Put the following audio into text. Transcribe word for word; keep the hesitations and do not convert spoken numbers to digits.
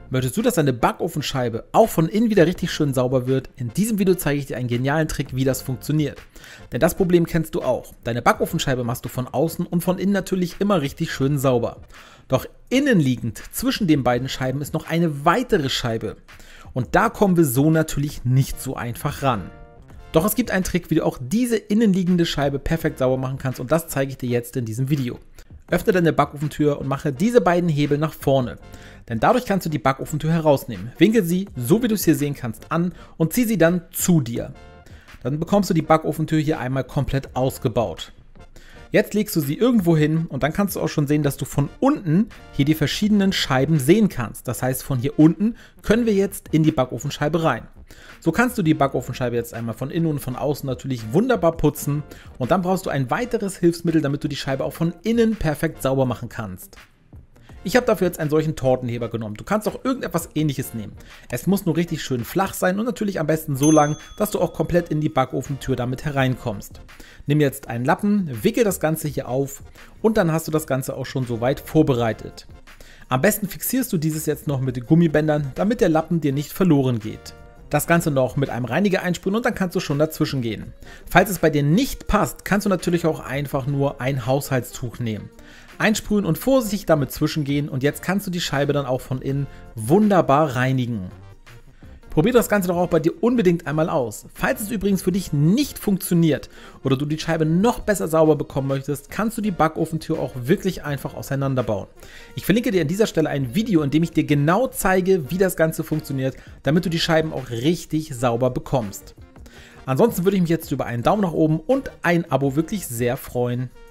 Möchtest du, dass deine Backofenscheibe auch von innen wieder richtig schön sauber wird? In diesem Video zeige ich dir einen genialen Trick, wie das funktioniert. Denn das Problem kennst du auch. Deine Backofenscheibe machst du von außen und von innen natürlich immer richtig schön sauber. Doch innenliegend zwischen den beiden Scheiben ist noch eine weitere Scheibe. Und da kommen wir so natürlich nicht so einfach ran. Doch es gibt einen Trick, wie du auch diese innenliegende Scheibe perfekt sauber machen kannst, und das zeige ich dir jetzt in diesem Video. Öffne deine Backofentür und mache diese beiden Hebel nach vorne. Denn dadurch kannst du die Backofentür herausnehmen. Winkel sie, so wie du es hier sehen kannst, an und zieh sie dann zu dir. Dann bekommst du die Backofentür hier einmal komplett ausgebaut. Jetzt legst du sie irgendwo hin und dann kannst du auch schon sehen, dass du von unten hier die verschiedenen Scheiben sehen kannst. Das heißt, von hier unten können wir jetzt in die Backofenscheibe rein. So kannst du die Backofenscheibe jetzt einmal von innen und von außen natürlich wunderbar putzen, und dann brauchst du ein weiteres Hilfsmittel, damit du die Scheibe auch von innen perfekt sauber machen kannst. Ich habe dafür jetzt einen solchen Tortenheber genommen. Du kannst auch irgendetwas Ähnliches nehmen. Es muss nur richtig schön flach sein und natürlich am besten so lang, dass du auch komplett in die Backofentür damit hereinkommst. Nimm jetzt einen Lappen, wickel das Ganze hier auf und dann hast du das Ganze auch schon soweit vorbereitet. Am besten fixierst du dieses jetzt noch mit den Gummibändern, damit der Lappen dir nicht verloren geht. Das Ganze noch mit einem Reiniger einsprühen und dann kannst du schon dazwischen gehen. Falls es bei dir nicht passt, kannst du natürlich auch einfach nur ein Haushaltstuch nehmen. Einsprühen und vorsichtig damit zwischengehen, und jetzt kannst du die Scheibe dann auch von innen wunderbar reinigen. Probier das Ganze doch auch bei dir unbedingt einmal aus. Falls es übrigens für dich nicht funktioniert oder du die Scheibe noch besser sauber bekommen möchtest, kannst du die Backofentür auch wirklich einfach auseinanderbauen. Ich verlinke dir an dieser Stelle ein Video, in dem ich dir genau zeige, wie das Ganze funktioniert, damit du die Scheiben auch richtig sauber bekommst. Ansonsten würde ich mich jetzt über einen Daumen nach oben und ein Abo wirklich sehr freuen.